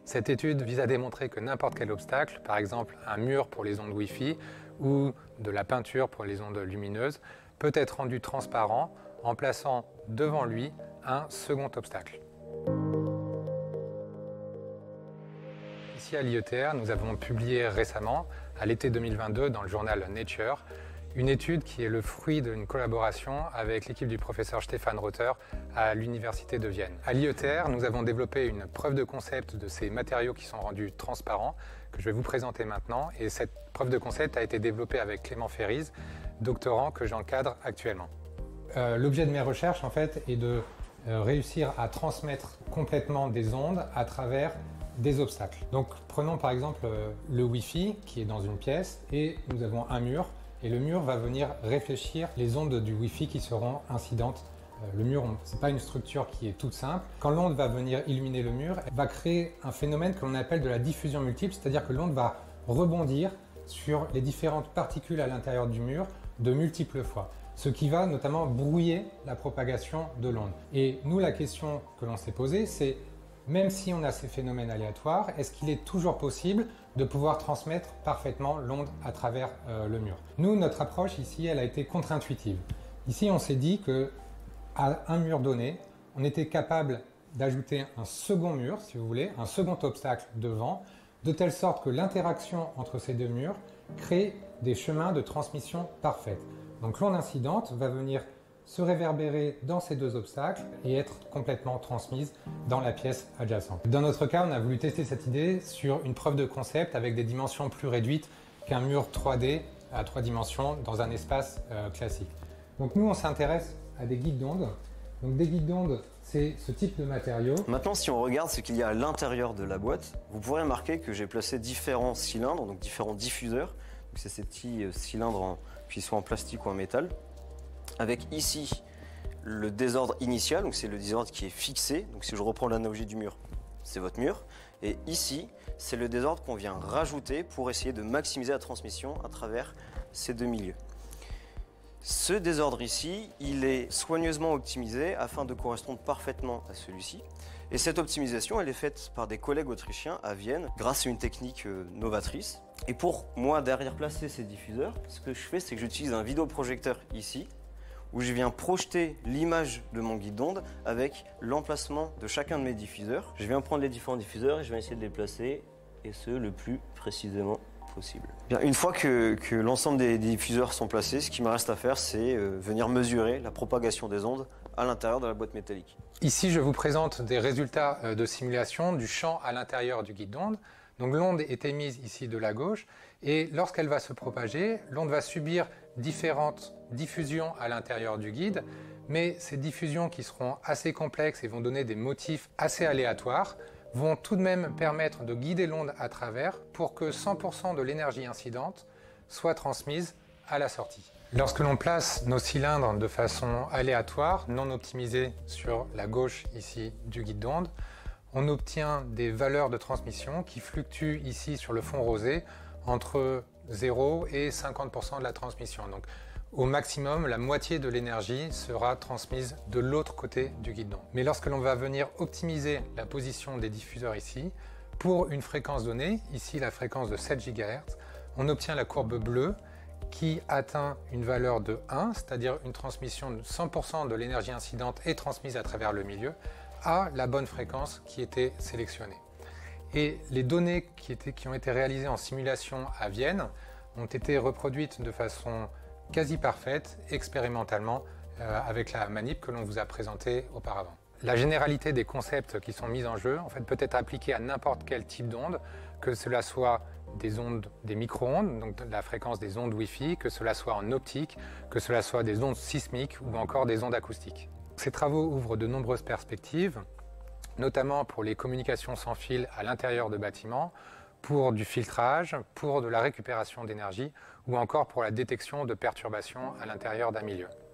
Cette étude vise à démontrer que n'importe quel obstacle, par exemple un mur pour les ondes Wi-Fi ou de la peinture pour les ondes lumineuses, peut être rendu transparent en plaçant devant lui un second obstacle. Ici à l'IETR, nous avons publié récemment, à l'été 2022, dans le journal Nature, une étude qui est le fruit d'une collaboration avec l'équipe du professeur Stefan Rother à l'Université de Vienne. À l'IETR, nous avons développé une preuve de concept de ces matériaux qui sont rendus transparents, que je vais vous présenter maintenant. Et cette preuve de concept a été développée avec Clément Ferriz, doctorant que j'encadre actuellement. L'objet de mes recherches, en fait, est de réussir à transmettre complètement des ondes à travers des obstacles. Donc, prenons par exemple le Wi-Fi qui est dans une pièce et nous avons un mur. Et le mur va venir réfléchir les ondes du Wi-Fi qui seront incidentes. Le mur, ce n'est pas une structure qui est toute simple. Quand l'onde va venir illuminer le mur, elle va créer un phénomène que l'on appelle de la diffusion multiple, c'est-à-dire que l'onde va rebondir sur les différentes particules à l'intérieur du mur de multiples fois, ce qui va notamment brouiller la propagation de l'onde. Et nous, la question que l'on s'est posée, c'est même si on a ces phénomènes aléatoires, est-ce qu'il est toujours possible de pouvoir transmettre parfaitement l'onde à travers le mur? Nous, notre approche ici, elle a été contre-intuitive. Ici, on s'est dit qu'à un mur donné, on était capable d'ajouter un second mur, si vous voulez, un second obstacle devant, de telle sorte que l'interaction entre ces deux murs crée des chemins de transmission parfaits. Donc l'onde incidente va venir se réverbérer dans ces deux obstacles et être complètement transmise dans la pièce adjacente. Dans notre cas, on a voulu tester cette idée sur une preuve de concept avec des dimensions plus réduites qu'un mur 3D à 3 dimensions dans un espace classique. Donc nous, on s'intéresse à des guides d'ondes. Donc des guides d'ondes, c'est ce type de matériau. Maintenant, si on regarde ce qu'il y a à l'intérieur de la boîte, vous pourrez remarquer que j'ai placé différents cylindres, donc différents diffuseurs. C'est ces petits cylindres qui sont en plastique ou en métal. Avec ici le désordre initial, donc c'est le désordre qui est fixé. Donc si je reprends l'analogie du mur, c'est votre mur. Et ici, c'est le désordre qu'on vient rajouter pour essayer de maximiser la transmission à travers ces deux milieux. Ce désordre ici, il est soigneusement optimisé afin de correspondre parfaitement à celui-ci. Et cette optimisation, elle est faite par des collègues autrichiens à Vienne grâce à une technique novatrice. Et pour moi, derrière placer ces diffuseurs, ce que je fais, c'est que j'utilise un vidéoprojecteur ici, où je viens projeter l'image de mon guide d'onde avec l'emplacement de chacun de mes diffuseurs. Je viens prendre les différents diffuseurs et je vais essayer de les placer, et ce, le plus précisément possible. Bien, une fois que l'ensemble des diffuseurs sont placés, ce qui me reste à faire, c'est venir mesurer la propagation des ondes à l'intérieur de la boîte métallique. Ici, je vous présente des résultats de simulation du champ à l'intérieur du guide d'onde. Donc l'onde est émise ici de la gauche et lorsqu'elle va se propager, l'onde va subir différentes diffusions à l'intérieur du guide, mais ces diffusions qui seront assez complexes et vont donner des motifs assez aléatoires vont tout de même permettre de guider l'onde à travers pour que 100% de l'énergie incidente soit transmise à la sortie. Lorsque l'on place nos cylindres de façon aléatoire, non optimisée sur la gauche ici du guide d'onde, on obtient des valeurs de transmission qui fluctuent ici sur le fond rosé entre 0 et 50% de la transmission. Donc, au maximum, la moitié de l'énergie sera transmise de l'autre côté du guide d'onde. Mais lorsque l'on va venir optimiser la position des diffuseurs ici, pour une fréquence donnée, ici la fréquence de 7 GHz, on obtient la courbe bleue qui atteint une valeur de 1, c'est-à-dire une transmission de 100% de l'énergie incidente est transmise à travers le milieu, à la bonne fréquence qui était sélectionnée. Et les données qui ont été réalisées en simulation à Vienne ont été reproduites de façon quasi parfaite, expérimentalement, avec la manip que l'on vous a présentée auparavant. La généralité des concepts qui sont mis en jeu en fait, peut être appliquée à n'importe quel type d'onde, que cela soit des ondes, des micro-ondes, donc la fréquence des ondes Wi-Fi, que cela soit en optique, que cela soit des ondes sismiques ou encore des ondes acoustiques. Ces travaux ouvrent de nombreuses perspectives, notamment pour les communications sans fil à l'intérieur de bâtiments, pour du filtrage, pour de la récupération d'énergie ou encore pour la détection de perturbations à l'intérieur d'un milieu.